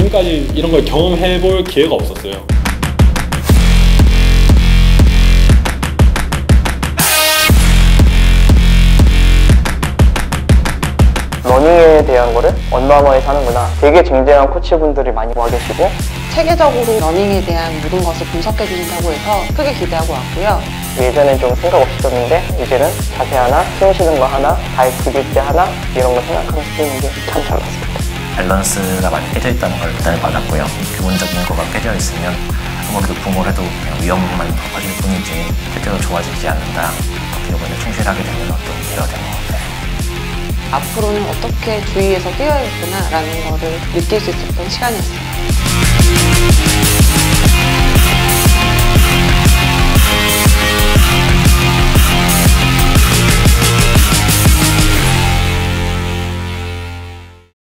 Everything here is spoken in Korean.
지금까지 이런 걸 경험해 볼 기회가 없었어요. 러닝에 대한 거를 어마어마하게 하는구나. 되게 쟁쟁한 코치분들이 많이 와 계시고, 체계적으로 러닝에 대한 모든 것을 분석해 주신다고 해서 크게 기대하고 왔고요. 예전엔 좀 생각 없었는데 이제는 자세 하나, 숨 쉬는 거 하나, 발 디딜 때 하나, 이런 거 생각하면서 뛰는 게 참 달랐습니다. 밸런스가 많이 깨져 있다는 걸 느껴 받았고요. 기본적인 거가 깨져 있으면 아무리 높은 걸 해도 그냥 위험만 더 커질 뿐이지 실제로 좋아지지 않는다. 이번에 충실하게 되는 어떤 기회가 된 것 같아요. 앞으로는 어떻게 주위에서 뛰어야겠구나 라는 거를 느낄 수 있었던 시간이었어요.